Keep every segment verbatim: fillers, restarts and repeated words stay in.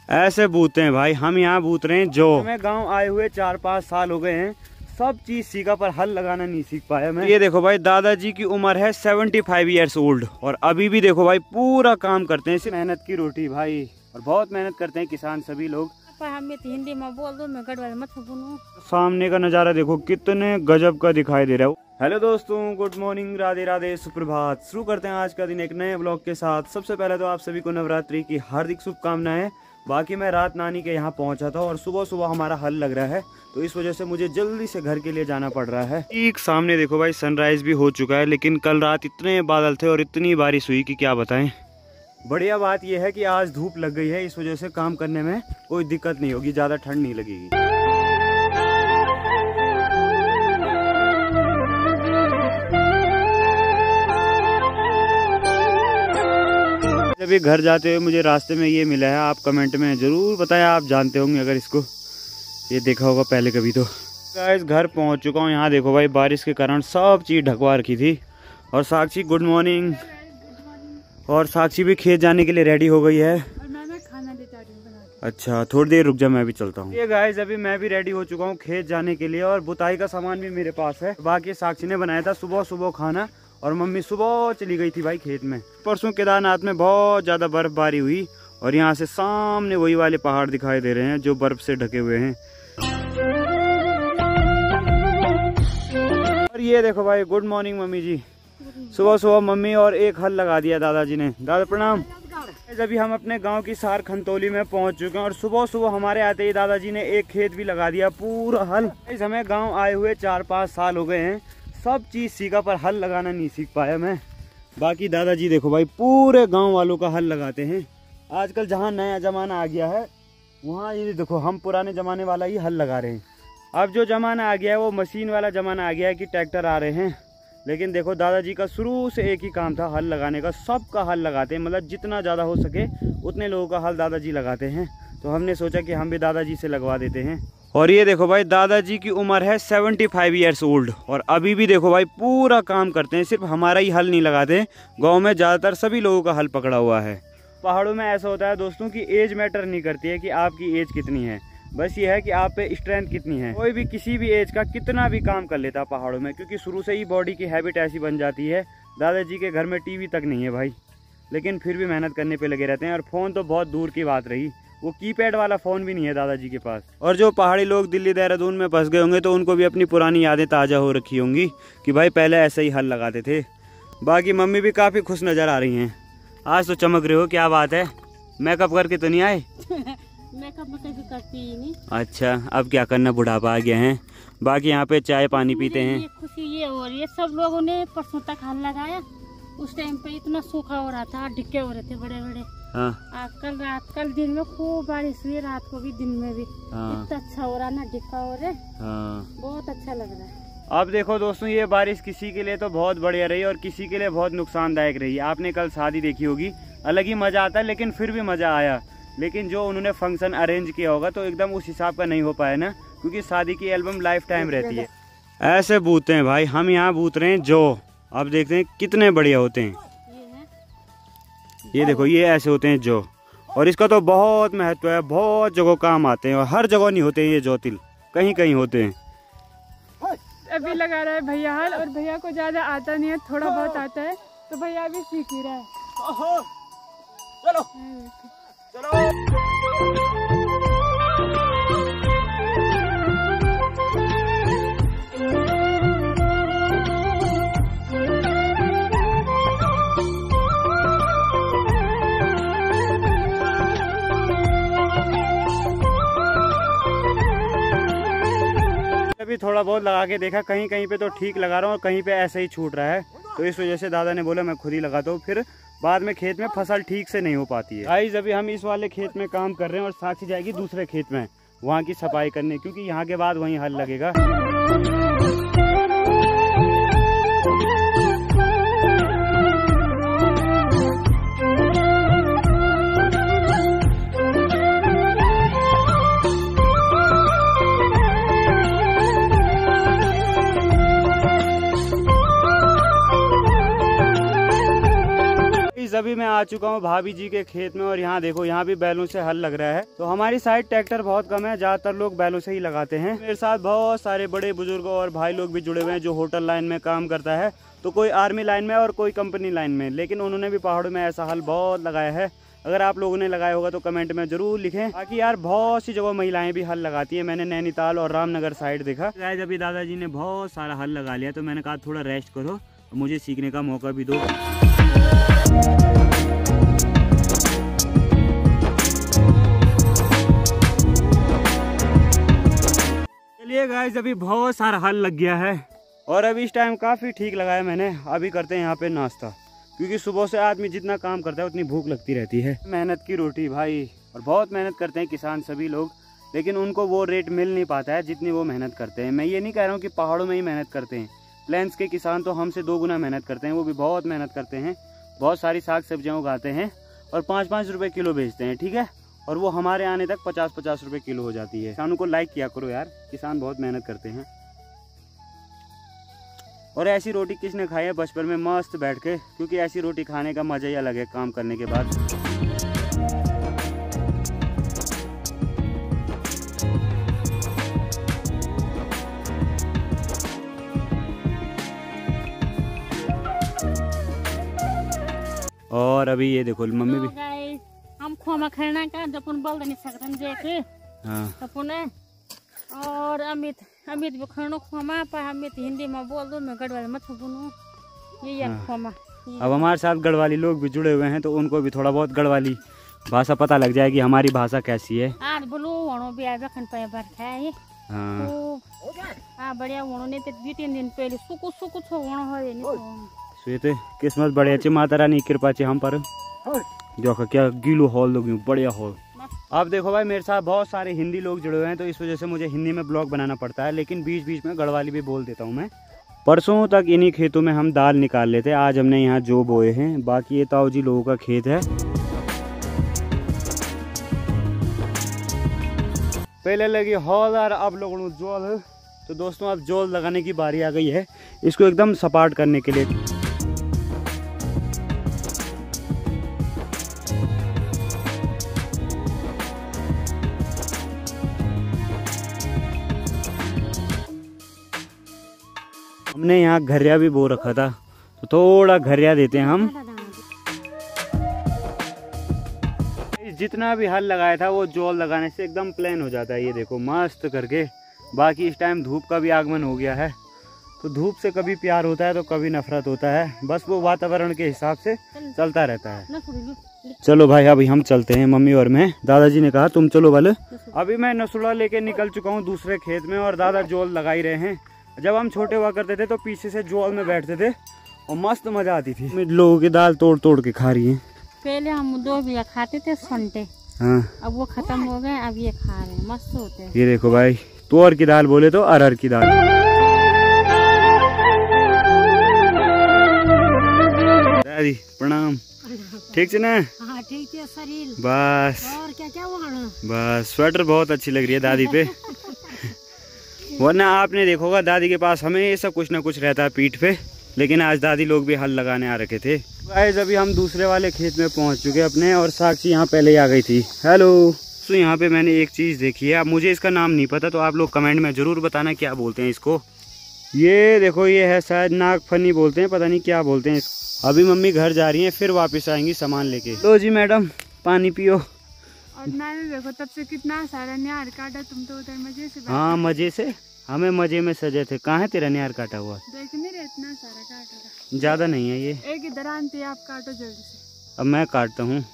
ऐसे बूते हैं भाई, हम यहाँ बूत रहे हैं जो हमें गांव आए हुए चार पाँच साल हो गए हैं, सब चीज सीखा पर हल लगाना नहीं सीख पाया मैं। ये देखो भाई, दादाजी की उम्र है सेवेंटी फाइव ईयर्स ओल्ड और अभी भी देखो भाई पूरा काम करते हैं। सिर्फ मेहनत की रोटी भाई, और बहुत मेहनत करते हैं किसान सभी लोग। हमें तो हिंदी में बोल दो, मैं गड़बड़ मत बोलूं। सामने का नजारा देखो कितने गजब का दिखाई दे रहा है। हेलो दोस्तों, गुड मॉर्निंग, राधे राधे, सुप्रभात। शुरू करते हैं आज का दिन एक नए ब्लॉग के साथ। सबसे पहले तो आप सभी को नवरात्रि की हार्दिक शुभकामनाएं। बाकी मैं रात नानी के यहाँ पहुंचा था और सुबह सुबह हमारा हल लग रहा है, तो इस वजह से मुझे जल्दी से घर के लिए जाना पड़ रहा है। ठीक सामने देखो भाई, सनराइज भी हो चुका है, लेकिन कल रात इतने बादल थे और इतनी बारिश हुई कि क्या बताएं। बढ़िया बात यह है कि आज धूप लग गई है, इस वजह से काम करने में कोई दिक्कत नहीं होगी, ज़्यादा ठंड नहीं लगेगी। जब घर जाते हुए मुझे रास्ते में ये मिला है, आप कमेंट में ज़रूर बताएं, आप जानते होंगे अगर इसको ये देखा होगा पहले कभी तो। गाइस घर पहुंच चुका हूँ। यहाँ देखो भाई, बारिश के कारण सब चीज़ ढकवा रखी थी। और साक्षी गुड मॉर्निंग। और साक्षी भी खेत जाने के लिए रेडी हो गई है। और मैं मैं खाना देता हूं। अच्छा थोड़ी देर रुक जा, मैं भी चलता हूँ। ये गाइस अभी मैं भी रेडी हो चुका हूँ खेत जाने के लिए, और बुताई का सामान भी मेरे पास है। बाकी साक्षी ने बनाया था सुबह सुबह खाना, और मम्मी सुबह चली गई थी भाई खेत में। परसों केदारनाथ में बहुत ज़्यादा बर्फबारी हुई और यहाँ से सामने वही वाले पहाड़ दिखाई दे रहे हैं जो बर्फ से ढके हुए हैं। और ये देखो भाई, गुड मॉर्निंग मम्मी जी। सुबह सुबह मम्मी और एक हल लगा दिया दादाजी ने। दादा प्रणाम। अभी हम अपने गांव की सार खंतौली में पहुंच चुके हैं और सुबह सुबह हमारे आते ही दादाजी ने एक खेत भी लगा दिया पूरा हल। हमें गांव आए हुए चार पाँच साल हो गए हैं, सब चीज़ सीखा पर हल लगाना नहीं सीख पाया मैं। बाकी दादाजी देखो भाई, पूरे गांव वालों का हल लगाते हैं। आजकल जहां नया ज़माना आ गया है, वहां ये देखो हम पुराने ज़माने वाला ही हल लगा रहे हैं। अब जो ज़माना आ गया है वो मशीन वाला ज़माना आ गया है कि ट्रैक्टर आ रहे हैं। लेकिन देखो दादाजी का शुरू से एक ही काम था, हल लगाने का। सबका हल लगाते हैं, मतलब जितना ज़्यादा हो सके उतने लोगों का हल दादाजी लगाते हैं। तो हमने सोचा कि हम भी दादाजी से लगवा देते हैं। और ये देखो भाई, दादाजी की उम्र है सेवेंटी फाइव ईयर्स ओल्ड और अभी भी देखो भाई पूरा काम करते हैं। सिर्फ हमारा ही हल नहीं लगाते, गांव में ज़्यादातर सभी लोगों का हल पकड़ा हुआ है। पहाड़ों में ऐसा होता है दोस्तों कि एज मैटर नहीं करती है कि आपकी एज कितनी है, बस ये है कि आप पे स्ट्रेंथ कितनी है। कोई भी किसी भी एज का कितना भी काम कर लेता है पहाड़ों में, क्योंकि शुरू से ही बॉडी की हैबिट ऐसी बन जाती है। दादाजी के घर में टीवी तक नहीं है भाई, लेकिन फिर भी मेहनत करने पे लगे रहते हैं। और फ़ोन तो बहुत दूर की बात रही, वो कीपैड वाला फ़ोन भी नहीं है दादाजी के पास। और जो पहाड़ी लोग दिल्ली देहरादून में फंस गए होंगे तो उनको भी अपनी पुरानी यादें ताज़ा हो रखी होंगी कि भाई पहले ऐसे ही हल लगाते थे। बाकी मम्मी भी काफ़ी खुश नज़र आ रही हैं। आज तो चमक रहे हो, क्या बात है? मेकअप करके तो नहीं आए? मेकअप में कभी करती ही नहीं। अच्छा, अब क्या करना, बुढ़ापा आ गया है। बाकी यहाँ पे चाय पानी पीते हैं। ये खुशी ये हो रही है, सब लोगों ने परसों तक हल लगाया, उस टाइम पे इतना सूखा हो रहा था, डिक्के हो रहे थे बड़े बड़े। हाँ। आज कल रात कल दिन में खूब बारिश हुई, रात को भी दिन में भी। हाँ। इतना अच्छा हो रहा ना, डिक्का हो रहे। हाँ। बहुत अच्छा लग रहा है। अब देखो दोस्तों, ये बारिश किसी के लिए तो बहुत बढ़िया रही और किसी के लिए बहुत नुकसानदायक रही। आपने कल शादी देखी होगी, अलग ही मजा आता है, लेकिन फिर भी मजा आया। लेकिन जो उन्होंने फंक्शन अरेंज किया होगा तो एकदम उस हिसाब का नहीं हो पाया ना, क्योंकि शादी की एल्बम लाइफ टाइम रहती है। ऐसे बूते हैं भाई, हम यहाँ बूत रहे हैं जो, अब देखते हैं कितने बढ़िया होते हैं। ये देखो, ये ऐसे होते हैं जो, और इसका तो बहुत महत्व है, बहुत जगह काम आते हैं और हर जगह नहीं होते हैं ये जोतिल, कहीं कहीं होते हैं। अभी लगा रहा है भैया हल, और भैया को ज्यादा आता नहीं है, थोड़ा बहुत आता है, तो भैया अभी सीख ही रहा है। चलो चलो। अभी थोड़ा बहुत लगा के देखा, कहीं कहीं पे तो ठीक लगा रहा हूँ और कहीं पे ऐसे ही छूट रहा है, तो इस वजह से दादा ने बोला मैं खुद ही लगाता हूँ, फिर बाद में खेत में फसल ठीक से नहीं हो पाती है। गाइस अभी हम इस वाले खेत में काम कर रहे हैं और साक्षी जाएगी दूसरे खेत में वहाँ की सफाई करने, क्योंकि यहाँ के बाद वहीं हल लगेगा। अभी अभी मैं आ चुका हूँ भाभी जी के खेत में और यहाँ देखो यहाँ भी बैलों से हल लग रहा है। तो हमारी साइड ट्रैक्टर बहुत कम है, ज्यादातर लोग बैलों से ही लगाते हैं। मेरे साथ बहुत सारे बड़े बुजुर्ग और भाई लोग भी जुड़े हुए हैं जो होटल लाइन में काम करता है, तो कोई आर्मी लाइन में और कोई कंपनी लाइन में, लेकिन उन्होंने भी पहाड़ों में ऐसा हल बहुत लगाया है। अगर आप लोगों ने लगाया होगा तो कमेंट में जरूर लिखें। बाकी यार बहुत सी जगह महिलाएं भी हल लगाती हैं, मैंने नैनीताल और रामनगर साइड देखा। गाइस अभी दादाजी ने बहुत सारा हल लगा लिया तो मैंने कहा थोड़ा रेस्ट करो, मुझे सीखने का मौका भी दो। चलिए गाइस अभी बहुत सारा हल लग गया है और अभी इस टाइम काफ़ी ठीक लगाया मैंने। अभी करते हैं यहाँ पे नाश्ता, क्योंकि सुबह से आदमी जितना काम करता है उतनी भूख लगती रहती है। मेहनत की रोटी भाई, और बहुत मेहनत करते हैं किसान सभी लोग, लेकिन उनको वो रेट मिल नहीं पाता है जितनी वो मेहनत करते हैं। मैं ये नहीं कह रहा हूँ कि पहाड़ों में ही मेहनत करते हैं, प्लेन्स के किसान तो हमसे दो गुना मेहनत करते हैं, वो भी बहुत मेहनत करते हैं, बहुत सारी साग सब्जियाँ उगाते हैं और पाँच पाँच रुपये किलो बेचते हैं, ठीक है, और वो हमारे आने तक पचास पचास रुपये किलो हो जाती है। किसानों को लाइक किया करो यार, किसान बहुत मेहनत करते हैं। और ऐसी रोटी किसने खाई है बचपन में मस्त बैठ के, क्योंकि ऐसी रोटी खाने का मज़ा ही अलग है काम करने के बाद। और अभी ये देखो मम्मी भी गाइस हम खोमा खेलना का जपुन बोल नहीं सकते जैसे हाँ तपुन और अमित अमित भी खानो खोमा पर अमित हिंदी में बोल दो, मैं गढ़वाली में छुपुनू ये यार खोमा। अब हमारे साथ गढ़वाली लोग भी जुड़े हुए हैं तो उनको भी थोड़ा बहुत गढ़वाली भाषा पता लग जाएगी, हमारी भाषा कैसी है। आज बोलो वणो भी आवे खन पे बार खाए हाँ हां बढ़िया वणो ने ते दो तीन दिन पहले सुकु सुकु छो वणो होए नि स्वेते किस्मत बढ़िया चे, माता रानी की कृपा चे हम पर। देखो क्या गीलो हॉल लोग बढ़िया हॉल। अब देखो भाई मेरे साथ बहुत सारे हिंदी लोग जुड़े हुए हैं तो इस वजह से मुझे हिंदी में ब्लॉग बनाना पड़ता है, लेकिन बीच बीच में गढ़वाली भी बोल देता हूँ मैं। परसों तक इन्हीं खेतों में हम दाल निकाल लेते, आज हमने यहाँ जो बोए हैं, बाकी ये ताऊ जी लोगों का खेत है। पहले लगी हॉल और अब लोगों को जोल, तो दोस्तों अब जोल लगाने की बारी आ गई है, इसको एकदम सपाट करने के लिए। हमने यहाँ घरिया भी बो रखा था तो थोड़ा घरिया देते हैं हम। जितना भी हल लगाया था वो जोल लगाने से एकदम प्लेन हो जाता है, ये देखो मस्त करके। बाकी इस टाइम धूप का भी आगमन हो गया है, तो धूप से कभी प्यार होता है तो कभी नफरत होता है, बस वो वातावरण के हिसाब से चलता रहता है। चलो भाई अभी हम चलते हैं, मम्मी और मैं। दादाजी ने कहा तुम चलो वाले। अभी मैं नसुड़ा लेके निकल चुका हूँ दूसरे खेत में और दादा जोल लगा ही रहे हैं। जब हम छोटे हुआ करते थे तो पीछे से जोल में बैठते थे और मस्त मजा आती थी। लोगों की दाल तोड़ तोड़ के खा रही है। पहले हम दो बिया खाते थे संटे, हाँ अब वो खत्म हो गए, अब ये खा रहे हैं, मस्त होते हैं। ये देखो भाई तुअर की दाल बोले तो अरहर की दाल। दादी प्रणाम, ठीक से ना? हाँ ठीक है शरीर। बस और क्या क्या हुआ? बस स्वेटर बहुत अच्छी लग रही है दादी पे। वरना आपने देखा होगा दादी के पास हमेशा कुछ ना कुछ रहता है पीठ पे, लेकिन आज दादी लोग भी हल लगाने आ रखे थे। गाइस अभी हम दूसरे वाले खेत में पहुंच चुके अपने, और साक्षी यहाँ पहले ही आ गई थी। हेलो। तो यहाँ पे मैंने एक चीज़ देखी है, अब मुझे इसका नाम नहीं पता, तो आप लोग कमेंट में ज़रूर बताना क्या बोलते हैं इसको। ये देखो ये है शायद नागफनी बोलते हैं, पता नहीं क्या बोलते हैं इसको। अभी मम्मी घर जा रही हैं, फिर वापस आएंगी सामान लेके। लो जी मैडम पानी पियो। और मैंने देखो तब से कितना सारा निहार काटा, तुम तो उधर मजे से। हाँ मजे से, हमें मजे में सजे थे। कहाँ है तेरा निहार काटा हुआ? देख नहीं रहे इतना सारा काटा था। ज्यादा नहीं है ये, एक इधर आंटी आप काटो जल्दी से। अब मैं काटता हूँ।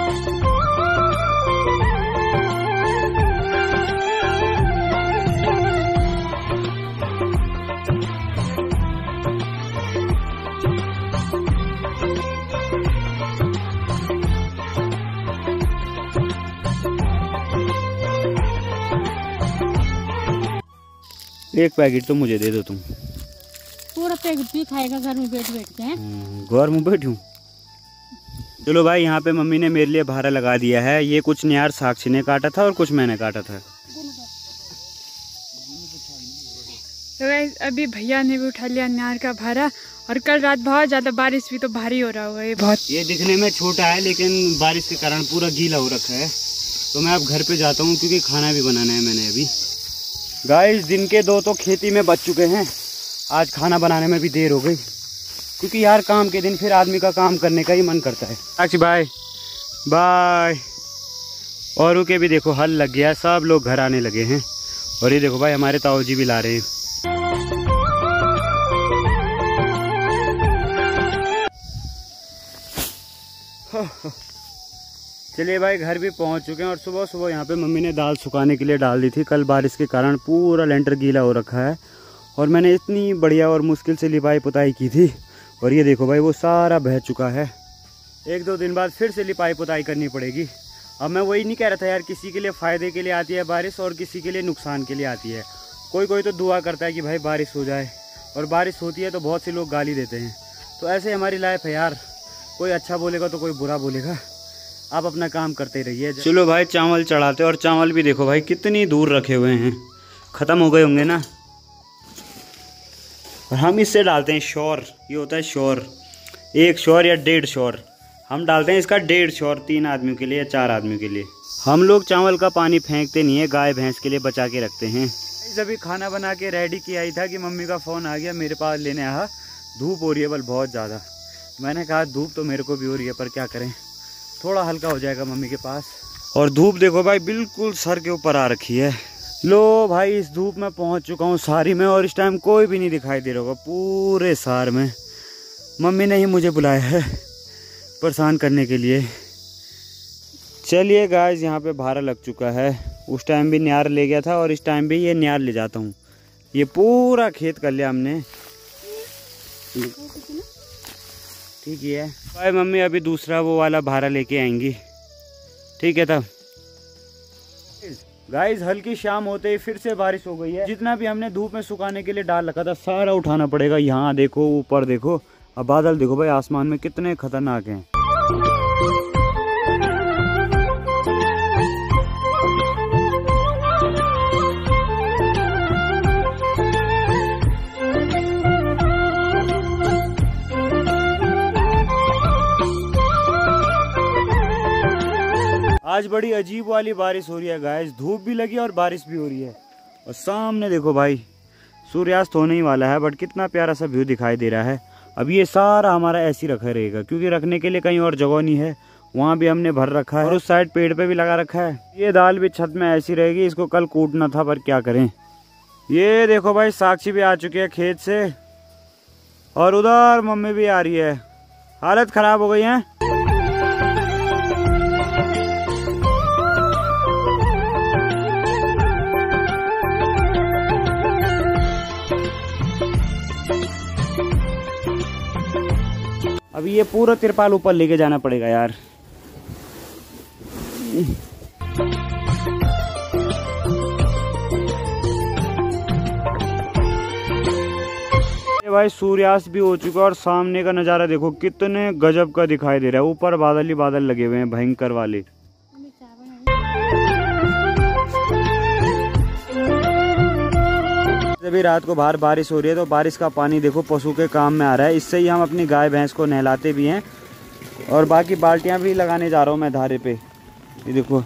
एक पैकेट तो मुझे दे दो तुम। पूरा पैकेट भी खाएगा घर में बैठ बैठ के? घर में बैठूं? चलो भाई यहाँ पे मम्मी ने मेरे लिए भारा लगा दिया है। ये कुछ निहार साक्षी ने काटा था और कुछ मैंने काटा था। तो गाइस अभी भैया ने भी उठा लिया निहार का भारा, और कल रात बहुत ज़्यादा बारिश भी तो भारी हो रहा हुआ है बहुत। ये दिखने में छोटा है लेकिन बारिश के कारण पूरा गीला हो रखा है। तो मैं अब घर पे जाता हूँ क्योंकि खाना भी बनाना है मैंने अभी। गाइस दिन के दो तो खेती में बच चुके हैं, आज खाना बनाने में भी देर हो गई क्योंकि यार काम के दिन फिर आदमी का काम करने का ही मन करता है। Sakshi bye bye. औरों के भी देखो हल लग गया, सब लोग घर आने लगे हैं। और ये देखो भाई हमारे ताऊ जी भी ला रहे हैं। चलिए भाई घर भी पहुंच चुके हैं और सुबह सुबह यहाँ पे मम्मी ने दाल सुखाने के लिए डाल दी थी। कल बारिश के कारण पूरा लेंटर गीला हो रखा है और मैंने इतनी बढ़िया और मुश्किल से लिपाई पुताई की थी और ये देखो भाई वो सारा बह चुका है। एक दो दिन बाद फिर से लिपाई पुताई करनी पड़ेगी। अब मैं वही नहीं कह रहा था यार, किसी के लिए फ़ायदे के लिए आती है बारिश और किसी के लिए नुकसान के लिए आती है। कोई कोई तो दुआ करता है कि भाई बारिश हो जाए और बारिश होती है तो बहुत से लोग गाली देते हैं। तो ऐसे हमारी लाइफ है यार, कोई अच्छा बोलेगा तो कोई बुरा बोलेगा। आप अपना काम करते रहिए। चलो भाई चावल चढ़ाते। और चावल भी देखो भाई कितनी दूर रखे हुए हैं, ख़त्म हो गए होंगे ना। और हम इससे डालते हैं शोर, ये होता है शोर, एक शोर या डेढ़ शोर। हम डालते हैं इसका डेढ़ शोर तीन आदमियों के लिए या चार आदमियों के लिए। हम लोग चावल का पानी फेंकते नहीं है, गाय भैंस के लिए बचा के रखते हैं। अभी खाना बना के रेडी किया ही था कि मम्मी का फ़ोन आ गया मेरे पास लेने आया। धूप हो रही है बल बहुत ज़्यादा। मैंने कहा धूप तो मेरे को भी हो रही है पर क्या करें, थोड़ा हल्का हो जाएगा मम्मी के पास। और धूप देखो भाई बिल्कुल सर के ऊपर आ रखी है। लो भाई इस धूप में पहुंच चुका हूँ सारी में और इस टाइम कोई भी नहीं दिखाई दे रहा होगा पूरे सार में। मम्मी ने ही मुझे बुलाया है परेशान करने के लिए। चलिए गाइस यहाँ पे भारा लग चुका है। उस टाइम भी न्यार ले गया था और इस टाइम भी ये न्यार ले जाता हूँ। ये पूरा खेत कर लिया हमने। ठीक है भाई मम्मी अभी दूसरा वो वाला भारा लेके आएंगी। ठीक है तब गाइस हल्की शाम होते ही फिर से बारिश हो गई है। जितना भी हमने धूप में सुखाने के लिए डाल रखा था सारा उठाना पड़ेगा। यहाँ देखो ऊपर देखो, अब बादल देखो भाई आसमान में कितने खतरनाक हैं। आज बड़ी अजीब वाली बारिश हो रही है गाइस, धूप भी लगी और बारिश भी हो रही है। और सामने देखो भाई सूर्यास्त होने ही वाला है बट कितना प्यारा सा व्यू दिखाई दे रहा है। अब ये सारा हमारा ऐसे ही रखा रहेगा क्योंकि रखने के लिए कहीं और जगह नहीं है। वहाँ भी हमने भर रखा है और उस साइड पेड़ पे भी लगा रखा है। ये दाल भी छत में ऐसी रहेगी, इसको कल कूटना था पर क्या करें। ये देखो भाई साक्षी भी आ चुकी है खेत से और उधर मम्मी भी आ रही है। हालत खराब हो गई है। अभी ये पूरा तिरपाल ऊपर लेके जाना पड़ेगा यार। भाई सूर्यास्त भी हो चुका और सामने का नज़ारा देखो कितने गजब का दिखाई दे रहा है। ऊपर बादल ही बादल लगे हुए हैं भयंकर वाले। अभी रात को बाहर बारिश हो रही है तो बारिश का पानी देखो पशु के काम में आ रहा है। इससे ही हम अपनी गाय भैंस को नहलाते भी हैं। और बाकी बाल्टियां भी लगाने जा रहा हूँ मैं धारे पे। ये देखो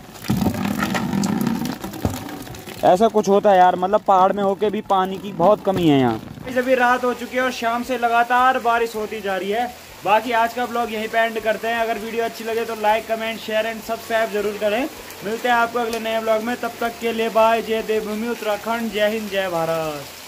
ऐसा कुछ होता है यार, मतलब पहाड़ में होके भी पानी की बहुत कमी है यहाँ। अभी रात हो चुकी है और शाम से लगातार बारिश होती जा रही है। बाकी आज का ब्लॉग यहीं पे एंड करते हैं। अगर वीडियो अच्छी लगे तो like comment share and subscribe जरूर करें। मिलते हैं आपको अगले नए ब्लॉग में, तब तक के लिए बाय। जय देवभूमि उत्तराखंड, जय हिंद, जय भारत।